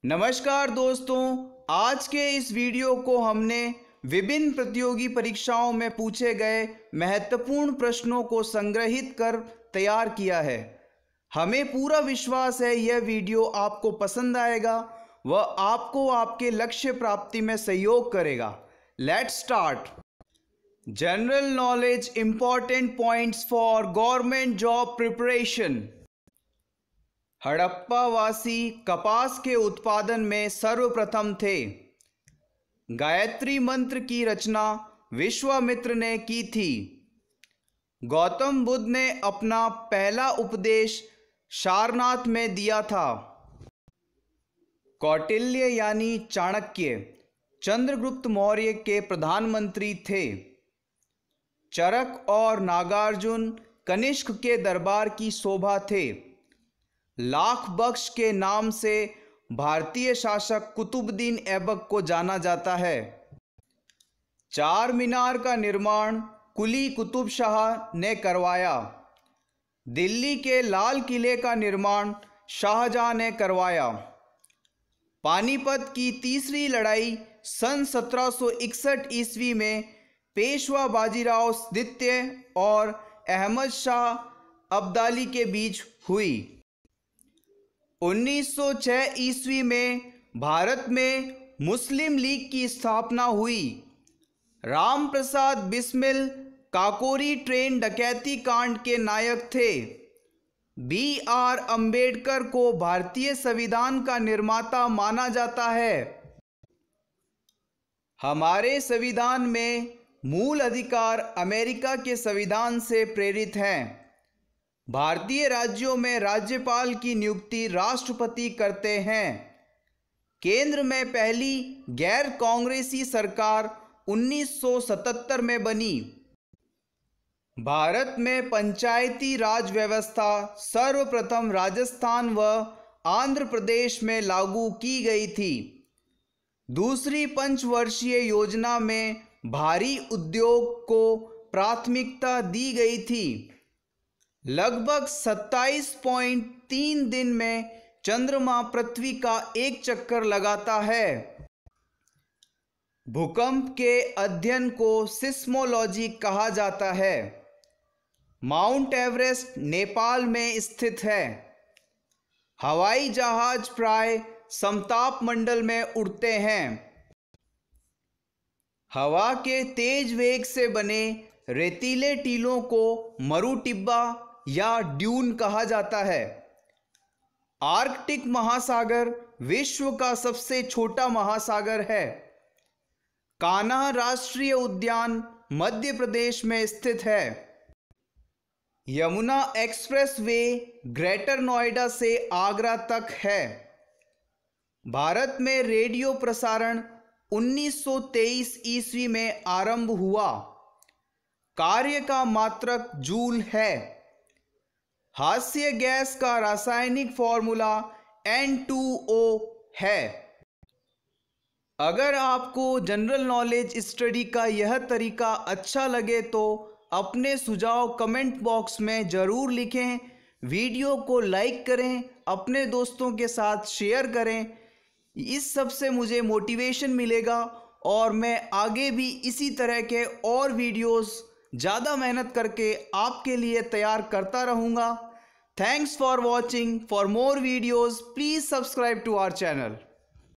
नमस्कार दोस्तों, आज के इस वीडियो को हमने विभिन्न प्रतियोगी परीक्षाओं में पूछे गए महत्वपूर्ण प्रश्नों को संग्रहित कर तैयार किया है। हमें पूरा विश्वास है यह वीडियो आपको पसंद आएगा व आपको आपके लक्ष्य प्राप्ति में सहयोग करेगा। Let's start. General knowledge important points for government job preparation. हड़प्पावासी कपास के उत्पादन में सर्वप्रथम थे। गायत्री मंत्र की रचना विश्वामित्र ने की थी। गौतम बुद्ध ने अपना पहला उपदेश सारनाथ में दिया था। कौटिल्य यानी चाणक्य चंद्रगुप्त मौर्य के प्रधानमंत्री थे। चरक और नागार्जुन कनिष्क के दरबार की शोभा थे। लाख बख्श के नाम से भारतीय शासक कुतुबुद्दीन ऐबक को जाना जाता है। चार मीनार का निर्माण कुली कुतुब शाह ने करवाया। दिल्ली के लाल किले का निर्माण शाहजहां ने करवाया। पानीपत की तीसरी लड़ाई सन 1761 ईस्वी में पेशवा बाजीराव द्वितीय और अहमद शाह अब्दाली के बीच हुई। 1906 ईस्वी में भारत में मुस्लिम लीग की स्थापना हुई। राम प्रसाद बिस्मिल काकोरी ट्रेन डकैती कांड के नायक थे। B.R. अम्बेडकर को भारतीय संविधान का निर्माता माना जाता है। हमारे संविधान में मूल अधिकार अमेरिका के संविधान से प्रेरित हैं। भारतीय राज्यों में राज्यपाल की नियुक्ति राष्ट्रपति करते हैं। केंद्र में पहली गैर कांग्रेसी सरकार 1977 में बनी। भारत में पंचायती राज व्यवस्था सर्वप्रथम राजस्थान व आंध्र प्रदेश में लागू की गई थी। दूसरी पंचवर्षीय योजना में भारी उद्योग को प्राथमिकता दी गई थी। लगभग 27.3 दिन में चंद्रमा पृथ्वी का एक चक्कर लगाता है। भूकंप के अध्ययन को सिस्मोलॉजी कहा जाता है। माउंट एवरेस्ट नेपाल में स्थित है। हवाई जहाज प्राय समताप मंडल में उड़ते हैं। हवा के तेज वेग से बने रेतीले टीलों को मरुटिब्बा या ड्यून कहा जाता है। आर्कटिक महासागर विश्व का सबसे छोटा महासागर है। कान्हा राष्ट्रीय उद्यान मध्य प्रदेश में स्थित है। Yamuna expressway Greater Noida से आगरा तक है। भारत में रेडियो प्रसारण 1923 ईस्वी में आरंभ हुआ। कार्य का मात्रक जूल है। हास्य गैस का रासायनिक फॉर्मूला N2O है। अगर आपको जनरल नॉलेज स्टडी का यह तरीका अच्छा लगे तो अपने सुझाव कमेंट बॉक्स में ज़रूर लिखें। वीडियो को लाइक करें, अपने दोस्तों के साथ शेयर करें। इस सब से मुझे मोटिवेशन मिलेगा और मैं आगे भी इसी तरह के और वीडियोस ज़्यादा मेहनत करके आपके लिए तैयार करता रहूँगा। Thanks for watching. For more videos, please subscribe to our channel.